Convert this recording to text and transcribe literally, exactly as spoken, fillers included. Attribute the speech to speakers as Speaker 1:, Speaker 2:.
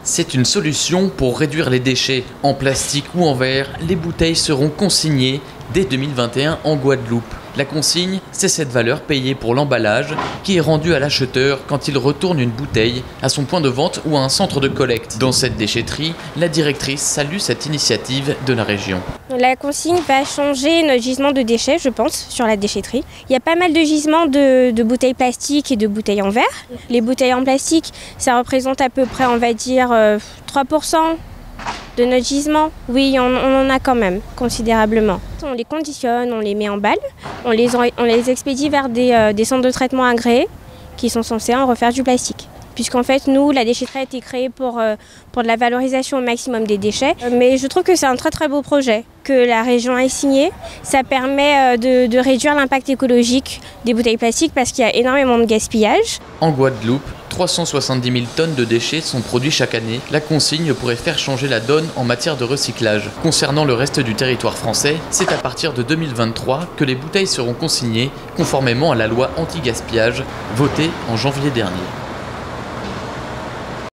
Speaker 1: C'est une solution pour réduire les déchets. En plastique ou en verre, les bouteilles seront consignées dès deux mille vingt et un en Guadeloupe. La consigne, c'est cette valeur payée pour l'emballage qui est rendue à l'acheteur quand il retourne une bouteille à son point de vente ou à un centre de collecte. Dans cette déchetterie, la directrice salue cette initiative de la région.
Speaker 2: La consigne va changer notre gisement de déchets, je pense, sur la déchetterie. Il y a pas mal de gisements de, de bouteilles plastiques et de bouteilles en verre. Les bouteilles en plastique, ça représente à peu près, on va dire, euh, trois pour cent de notre gisement. Oui, on, on en a quand même, considérablement. On les conditionne, on les met en balle, on les, on les expédie vers des, euh, des centres de traitement agréés qui sont censés en refaire du plastique. Puisqu'en fait, nous, la déchetterie a été créée pour, euh, pour de la valorisation au maximum des déchets. Mais je trouve que c'est un très très beau projet que la région a signé. Ça permet euh, de, de réduire l'impact écologique des bouteilles plastiques parce qu'il y a énormément de gaspillage.
Speaker 1: En Guadeloupe, trois cent soixante-dix mille tonnes de déchets sont produits chaque année. La consigne pourrait faire changer la donne en matière de recyclage. Concernant le reste du territoire français, c'est à partir de deux mille vingt-trois que les bouteilles seront consignées conformément à la loi anti-gaspillage votée en janvier dernier.